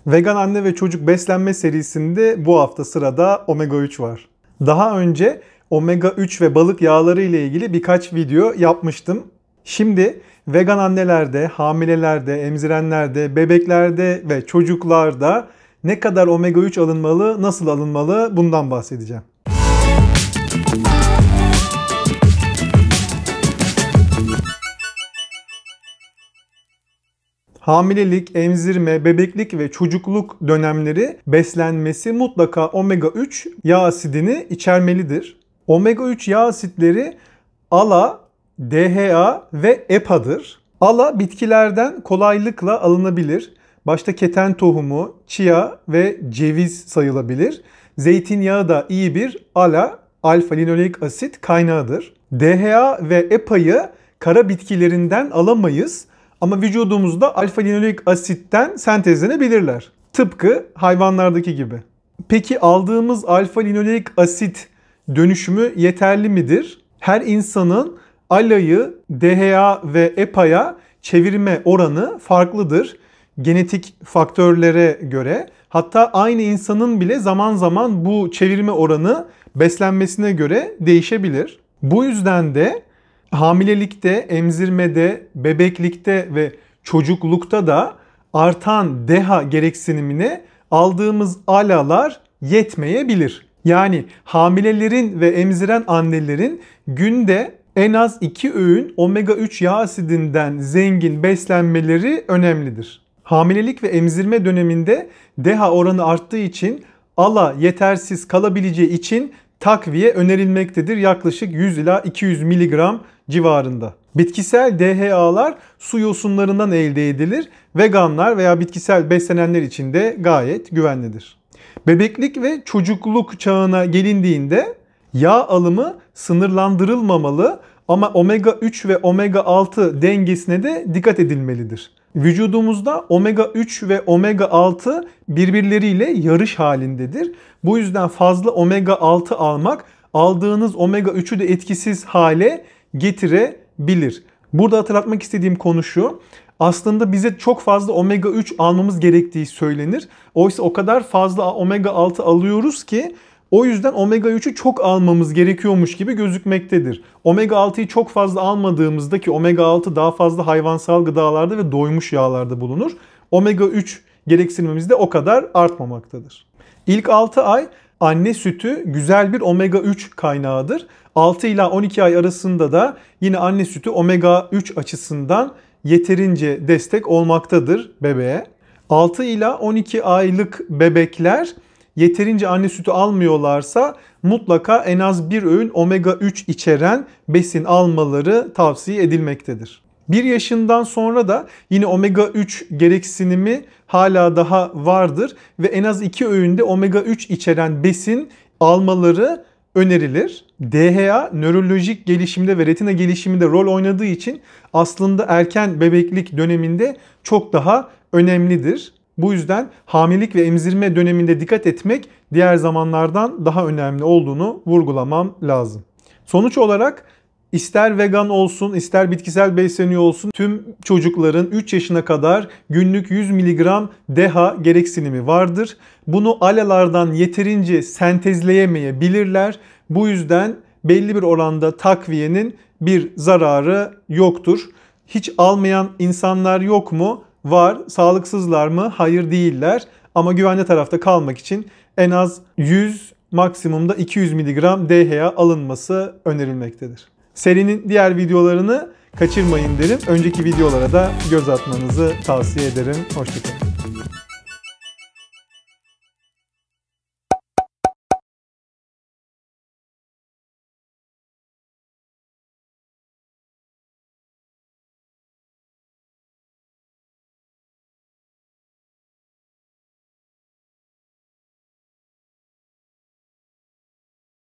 Vegan anne ve çocuk beslenme serisinde bu hafta sırada omega 3 var. Daha önce omega 3 ve balık yağları ile ilgili birkaç video yapmıştım. Şimdi vegan annelerde, hamilelerde, emzirenlerde, bebeklerde ve çocuklarda ne kadar omega 3 alınmalı, nasıl alınmalı bundan bahsedeceğim. Hamilelik, emzirme, bebeklik ve çocukluk dönemleri beslenmesi mutlaka omega 3 yağ asidini içermelidir. Omega 3 yağ asitleri ALA, DHA ve EPA'dır. ALA bitkilerden kolaylıkla alınabilir. Başta keten tohumu, chia ve ceviz sayılabilir. Zeytinyağı da iyi bir ALA, alfa linoleik asit kaynağıdır. DHA ve EPA'yı kara bitkilerinden alamayız. Ama vücudumuzda alfa linoleik asitten sentezlenebilirler. Tıpkı hayvanlardaki gibi. Peki aldığımız alfa linoleik asit dönüşümü yeterli midir? Her insanın ALA'yı DHA ve EPA'ya çevirme oranı farklıdır. Genetik faktörlere göre. Hatta aynı insanın bile zaman zaman bu çevirme oranı beslenmesine göre değişebilir. Bu yüzden de hamilelikte, emzirmede, bebeklikte ve çocuklukta da artan DHA gereksinimine aldığımız ALA'lar yetmeyebilir. Yani hamilelerin ve emziren annelerin günde en az 2 öğün omega 3 yağ asidinden zengin beslenmeleri önemlidir. Hamilelik ve emzirme döneminde DHA oranı arttığı için ALA yetersiz kalabileceği için takviye önerilmektedir. Yaklaşık 100 ila 200 mg civarında. Bitkisel DHA'lar su yosunlarından elde edilir. Veganlar veya bitkisel beslenenler için de gayet güvenlidir. Bebeklik ve çocukluk çağına gelindiğinde yağ alımı sınırlandırılmamalı ama omega 3 ve omega 6 dengesine de dikkat edilmelidir. Vücudumuzda omega 3 ve omega 6 birbirleriyle yarış halindedir. Bu yüzden fazla omega 6 almak aldığınız omega 3'ü de etkisiz hale getirebilir. Burada hatırlatmak istediğim konu şu. Aslında bize çok fazla omega 3 almamız gerektiği söylenir. Oysa o kadar fazla omega 6 alıyoruz ki o yüzden omega 3'ü çok almamız gerekiyormuş gibi gözükmektedir. Omega 6'yı çok fazla almadığımızda ki omega 6 daha fazla hayvansal gıdalarda ve doymuş yağlarda bulunur. Omega 3 gereksinimimiz de o kadar artmamaktadır. İlk 6 ay anne sütü güzel bir omega 3 kaynağıdır. 6 ila 12 ay arasında da yine anne sütü omega 3 açısından yeterince destek olmaktadır bebeğe. 6 ila 12 aylık bebekler yeterince anne sütü almıyorlarsa mutlaka en az bir öğün omega 3 içeren besin almaları tavsiye edilmektedir. 1 yaşından sonra da yine omega 3 gereksinimi hala daha vardır ve en az 2 öğünde omega 3 içeren besin almaları önerilir. DHA nörolojik gelişimde ve retina gelişiminde rol oynadığı için aslında erken bebeklik döneminde çok daha önemlidir. Bu yüzden hamilelik ve emzirme döneminde dikkat etmek diğer zamanlardan daha önemli olduğunu vurgulamam lazım. Sonuç olarak ister vegan olsun, ister bitkisel besleniyor olsun tüm çocukların 3 yaşına kadar günlük 100 mg DHA gereksinimi vardır. Bunu ALA'lardan yeterince sentezleyemeyebilirler. Bu yüzden belli bir oranda takviyenin bir zararı yoktur. Hiç almayan insanlar yok mu? Var. Sağlıksızlar mı? Hayır değiller. Ama güvenli tarafta kalmak için en az 100 maksimumda 200 mg DHA alınması önerilmektedir. Serinin diğer videolarını kaçırmayın derim. Önceki videolara da göz atmanızı tavsiye ederim. Hoşçakalın.